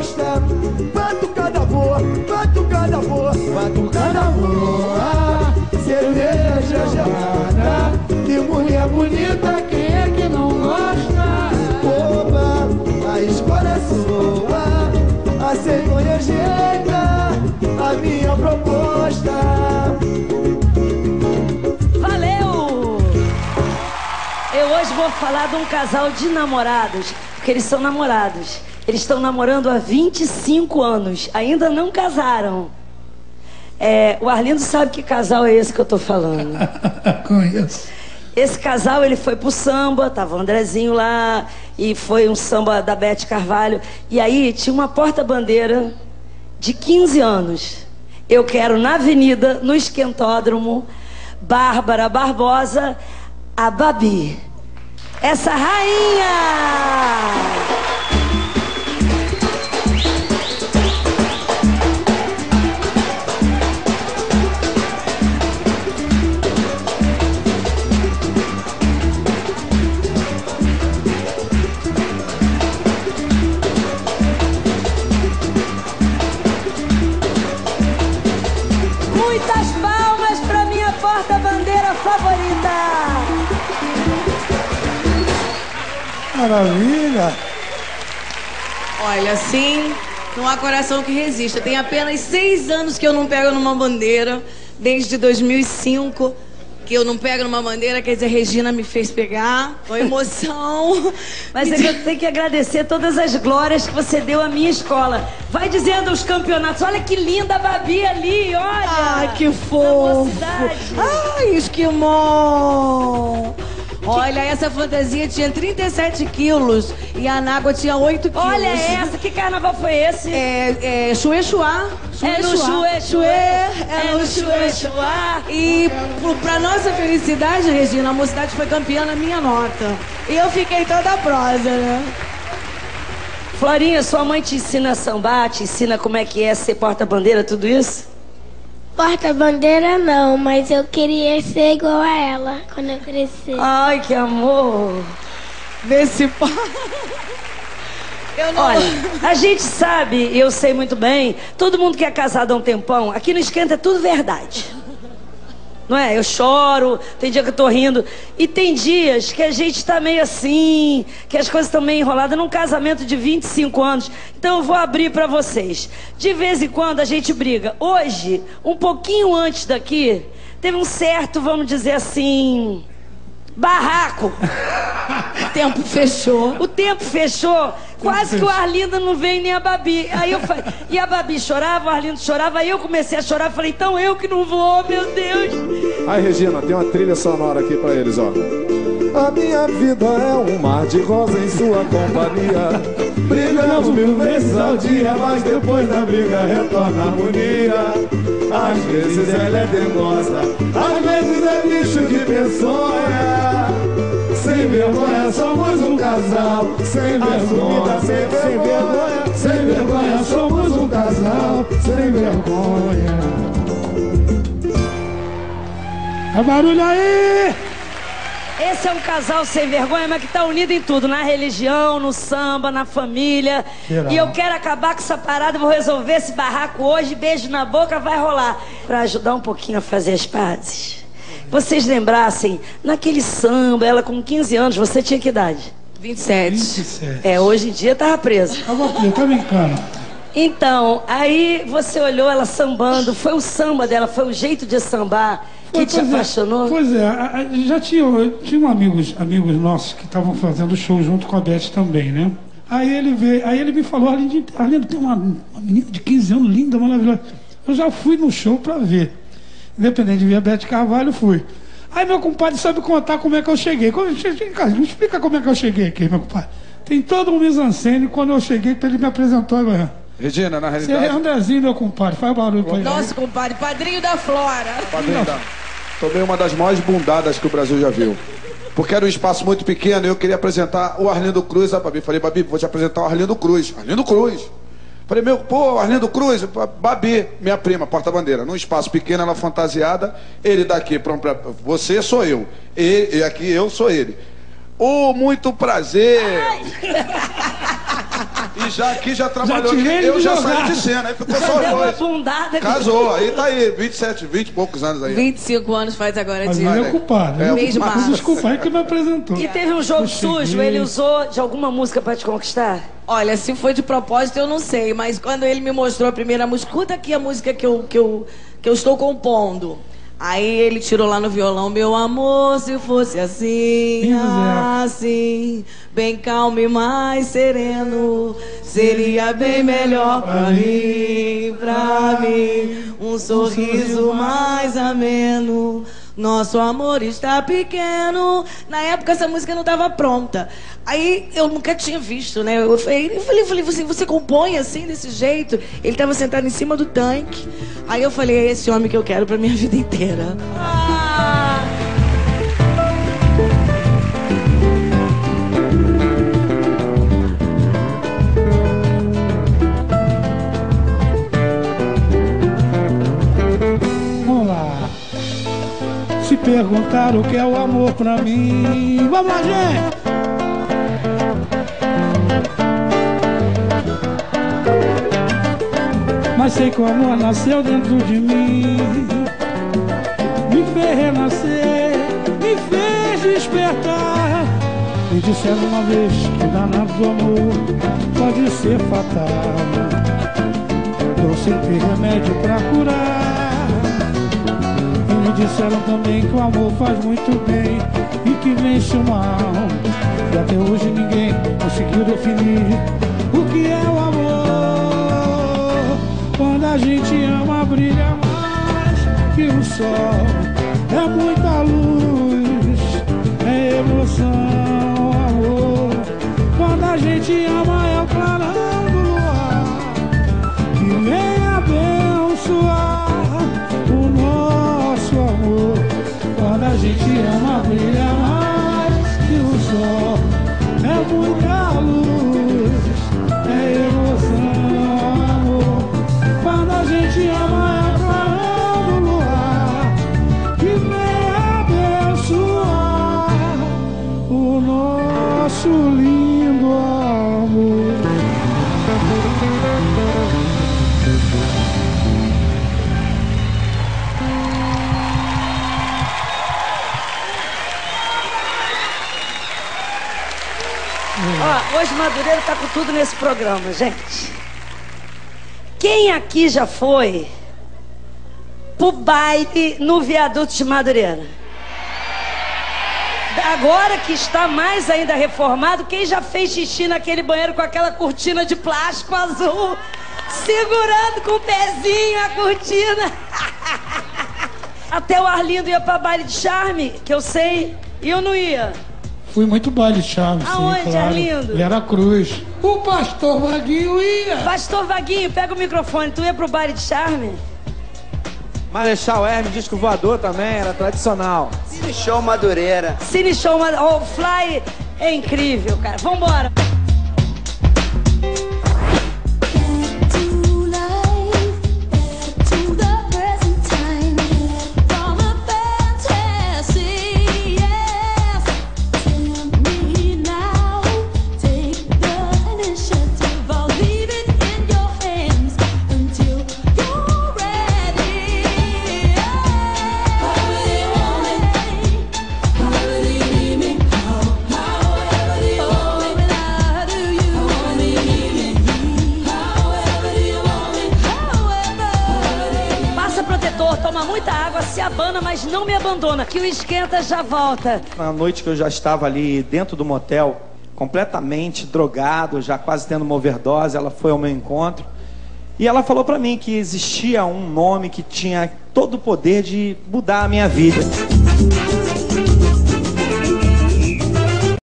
proposta. Batucada boa, batucada boa, batucada boa. Cerveja gelada e mulher bonita, quem é que não gosta? Oba, a escola é sua, a cegonha ajeita a minha proposta. Valeu! Eu hoje vou falar de um casal de namorados, porque eles são namorados. Eles estão namorando há 25 anos, ainda não casaram. O Arlindo sabe que casal é esse que eu tô falando. Conheço. Esse casal, ele foi pro samba, tava o Andrezinho lá, e foi um samba da Beth Carvalho. E aí tinha uma porta-bandeira de 15 anos. Eu quero na avenida, no Esquentódromo, Bárbara Barbosa, a Babi. Essa rainha! Muitas palmas para minha porta-bandeira favorita. Maravilha. Olha, assim, não há coração que resista. Tem apenas 6 anos que eu não pego numa bandeira, desde 2005 que eu não pego numa bandeira, quer dizer, Regina me fez pegar, com emoção. Mas eu tenho que agradecer todas as glórias que você deu à minha escola. Vai dizendo os campeonatos. Olha que linda a Babi ali, olha. Ai, que fofo. Ai, esquimó. Olha, essa fantasia tinha 37 quilos e a Anágua tinha 8 quilos. Olha essa, que carnaval foi esse? Chuê-chuá. É no Chuê-chuê, é no Chuê-chuá. E pra nossa felicidade, Regina, a mocidade foi campeã na minha nota. E eu fiquei toda prosa, né? Florinha, sua mãe te ensina a sambar, te ensina como é que é ser porta-bandeira, tudo isso? Porta-bandeira não, mas eu queria ser igual a ela quando eu crescer. Ai, que amor. Desse pai. Olha, a gente sabe, eu sei muito bem, todo mundo que é casado há um tempão, aqui no Esquenta é tudo verdade. Não é? Eu choro, tem dia que eu tô rindo. E tem dias que a gente tá meio assim, que as coisas estão meio enroladas num casamento de 25 anos. Então eu vou abrir pra vocês. De vez em quando a gente briga. Hoje, um pouquinho antes daqui, teve um certo, vamos dizer assim, barraco. O tempo fechou. O tempo fechou. Quase que o Arlindo não veio nem a Babi. Aí eu falei, e a Babi chorava, o Arlindo chorava, aí eu comecei a chorar, falei, então eu que não vou, meu Deus. Aí, Regina, tem uma trilha sonora aqui pra eles, ó. A minha vida é um mar de rosa em sua companhia. Brigamos 1000 vezes ao dia, mas depois da briga retorna a harmonia. Às vezes ela é dengosa, às vezes é bicho de peçonha. Sem vergonha, somos um casal. Sem vergonha, sem vergonha, sem vergonha, somos um casal. Sem vergonha. É barulho aí! Esse é um casal sem vergonha, mas que tá unido em tudo, na religião, no samba, na família. Geral. E eu quero acabar com essa parada, vou resolver esse barraco hoje, beijo na boca, vai rolar. Pra ajudar um pouquinho a fazer as pazes. Vocês lembrassem, naquele samba, ela com 15 anos, você tinha que idade? 27. Hoje em dia tava presa. Tava aqui, tá brincando. Então, aí você olhou ela sambando, foi o samba dela, foi o jeito de sambar que te apaixonou? Pois é, já tinha amigos nossos que estavam fazendo show junto com a Beth também, né? Aí ele me falou, Arlindo, tem uma menina de 15 anos linda, maravilhosa. Eu já fui no show pra ver. Independente de ver a Beth Carvalho, fui. Aí meu compadre sabe contar como é que eu cheguei. Me explica como é que eu cheguei aqui, meu compadre. Tem todo um mise-en-scène quando eu cheguei, ele me apresentou agora. Regina, na Você realidade... é Andrezinho, meu compadre, faz barulho pra ele. Nosso compadre, padrinho da Flora. Padrinho da... Tomei uma das maiores bundadas que o Brasil já viu. Porque era um espaço muito pequeno e eu queria apresentar o Arlindo Cruz. A Babi, falei, Babi, vou te apresentar o Arlindo Cruz. Arlindo Cruz. Falei, Arlindo Cruz, Babi, minha prima, porta-bandeira. Num espaço pequeno, ela fantasiada. Ele daqui, você sou eu. E aqui eu sou ele. Muito prazer. E já aqui já trabalhou Já aqui, tirei ele eu de já jogar. saí de cena, aí ficou Já só os deu uma dois. bundada. Casou, aí tá aí, 27, 20 e poucos anos aí. 25 anos faz agora Mas de... ele é culpado. É, Mês de março. Desculpa, aí que me apresentou. E teve um jogo Eu sujo, cheguei. ele usou de alguma música pra te conquistar? Olha, se foi de propósito eu não sei, mas quando ele me mostrou a primeira música, escuta aqui a música que eu estou compondo. Aí ele tirou lá no violão, meu amor, se fosse assim, assim, bem calmo e mais sereno, seria bem melhor pra mim, um sorriso mais ameno. Nosso amor está pequeno. Na época essa música não estava pronta. Aí eu nunca tinha visto, né? Eu falei, você compõe assim, desse jeito? Ele estava sentado em cima do tanque. Aí eu falei, é esse homem que eu quero pra minha vida inteira. Vamos lá. Se perguntar o que é o amor pra mim. Vamos lá, gente! Mas sei que o amor nasceu dentro de mim, me fez renascer, me fez despertar. Me disseram uma vez que o danado do amor pode ser fatal. Eu sempre remédio pra curar. E me disseram também que o amor faz muito bem e que vence o mal. E até hoje ninguém conseguiu definir o que é o amor. Quando a gente ama, brilha mais que o sol. É muita luz, é emoção, amor. Quando a gente ama, é o clarão do luar que vem abençoar o nosso amor. Quando a gente ama, brilha mais que o sol. É muita luz, é emoção, amor. Quando a gente ama, é o clarão do luar que vem abençoar o nosso lindo amor. Ó, hoje Madureira tá com tudo nesse programa, gente. Quem aqui já foi pro baile no viaduto de Madureira? Agora que está mais ainda reformado, quem já fez xixi naquele banheiro com aquela cortina de plástico azul, segurando com o pezinho a cortina? Até o Arlindo ia pra baile de charme, que eu sei, e eu não ia. Fui muito baile de charme, Aonde, sim, claro. Arlindo? Vera Cruz. O pastor Vaguinho ia. Pastor Vaguinho, pega o microfone, tu ia pro baile de charme? Marechal Hermes, disco voador também, era tradicional. Cine Show Madureira. Cine Show, o Fly é incrível, cara. Vambora. Toma muita água, se abana, mas não me abandona, que o Esquenta já volta. Na noite que eu já estava ali dentro do motel, completamente drogado, já quase tendo uma overdose, ela foi ao meu encontro e ela falou pra mim que existia um nome que tinha todo o poder de mudar a minha vida.